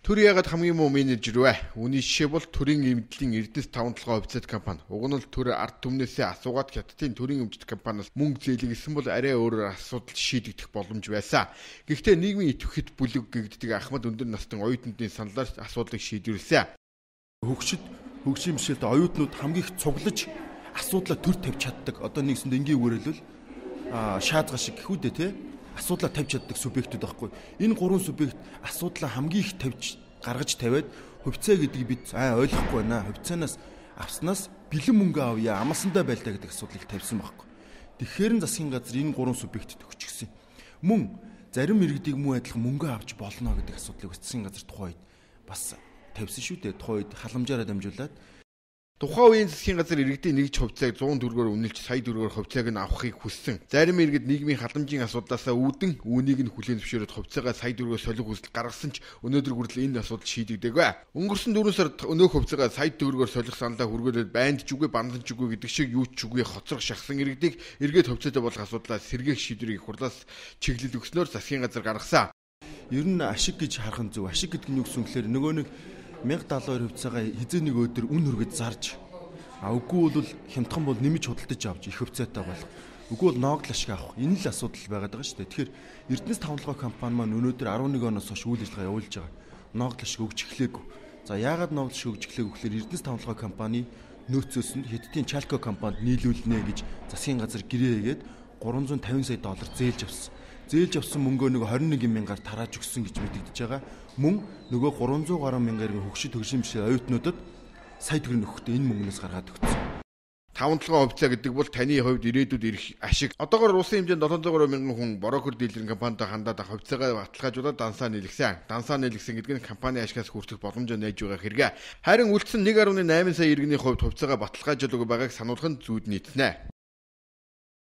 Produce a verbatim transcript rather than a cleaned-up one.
Төр ягаад хамгийн муу менежер вэ? Үүний жишээ бол төрийн эмнэлгийн Эрдэнэс таван толгой хувьцаат компани. Уг нь л төр ард түмнээсээ асуугаад хятадын төрийн эмчит компаниас мөнгө зээлгэсэн бол арай өөрөөр асуудал шийдэгдэх боломж байсан. Гэхдээ нийгмийн идэвхэд бүлэг гэгддэг Ахмад өндөр настан оюутнуудын саналаар асуудлыг шийдвэрлэсэн. Хөгшид хөгжим бишэлд оюутнууд хамгийн их цуглаж асуудлаа төр тавьж чаддаг. Одоо нэгсэнд энгийн үгээрэлвэл аа шаадга шиг гэхүүдээ те асуудлаа тавьж чаддаг субъектүүд байхгүй. Энэ гурван субъект асуудлаа хамгийн их тавьж гаргаж тавиад хувьцаа гэдгийг бид аа ойлгохгүй байна. Хувьцаанаас авснаас бэлэн мөнгө авъя, амлсандаа байлдаа гэдэг асуудлыг тавьсан байхгүй. Тэгэхээр н засгийн газар энэ гурван субъектэд өгчихсөн. Мөн зарим иргэдийг муу адилхан мөнгө авч болно гэдэг асуудлыг засгийн газар тухайн үед бас тавьсан шүү дээ. Тухайн үед халамжаараа дамжуулаад тухайн үеийн засгийн газар иргэдийн нэгж хувьцааг зуун төгрөгөөр үнэлж сая төгрөгөөр хувьцааг нь авахыг хүссэн. Зарим иргэд нийгмийн халамжийн асуудлаасаа үүдэн үүнийг нь хүлээн зөвшөөрөд хувьцаагаа сая төгрөгөөр солих хүсэл гаргасан ч өнөөдөр хүртэл энэ асуудал шийдэгдээгүй. Өнгөрсөн дөрвөн сард өнөөх хувьцаагаа сая төгрөгөөр солих саналаа хүргээлээд байнд ч үгүй бандан ч үгүй гэдэг шиг юу ч үгүй хоцрох шахсан иргэдийг эргээд хувьцаатай болох асуудлаа сэргээх шийдвэрийг хурлаас чиглэл өгснөөр засгийн газар гаргасан. Ер нь ашиг гэж харах нь зөв. Ашиг гэдэг нь юу гэсэн гэхээр нөгөө нэг мянга даалгавар хувьцаагаа хизээ нэг өдөр үн хүргэж зарж а үгүй бол хямдхан бол нэмж худалдаж авч их хувьцаатай болох. Үгүй бол ноогдол ашиг авах. Энэ л асуудал байгаад байгаа шүү дээ. Тэгэхээр Эрдэнэс таван толгой компани маань өнөөдөр арван нэг оноос хойш үйл ажиллагаа явуулж байгаа. Ноогдол ашиг өгч эхлэегүй. За яагаад ноогдол ашиг өгч эхлэегүй гэхээр Эрдэнэс таван толгой компани нөөцөөс нь Хятадын Чалко компанид нийлүүлнэ гэж засгийн газар гэрээ хийгээд гурван зуун тавин сая доллар зээлж авсан. Зээлж авсан мөнгөө нөгөө хорин нэг мянгаар тарааж өгсөн гэж мэдэгдэж байгаа. Мөн нөгөө гурван зуун гаруй мянгаар хөгшид хөгжим бишээ оюутнуудад сая төгрөг нөхөд энэ мөнгнөөс гаргаад өгсөн. таван толгой хувьцаа гэдэг бол таны хувьд ирээдүйд ирэх ашиг. Одоогоор улсын хэмжээнд долоон зуун гаруй мянган хүн брокер дилерийн компанитай хандаад хувьцаагаа баталгаажуулаад дансаа нийлгсэн. Дансаа нийлгсэн гэдэг нь компани ашигаас хүртэх боломжоо нээж байгаа хэрэг. Харин үлдсэн нэг гаруй найман сая иргэний хувьд хувьцаагаа баталгаажуулаагүй байгааг сануулах нь зүйд нийтнэ.